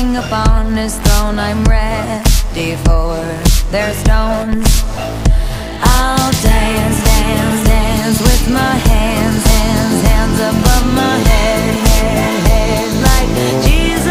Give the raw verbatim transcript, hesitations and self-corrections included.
king upon his throne. I'm ready for their stones. I'll dance